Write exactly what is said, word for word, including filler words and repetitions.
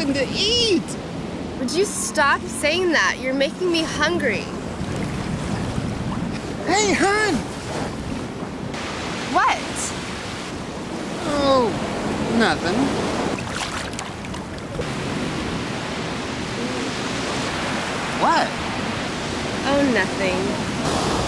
nothing to eat. Would you stop saying that? You're making me hungry. Hey, hon! What? Oh, nothing. What? Oh, nothing.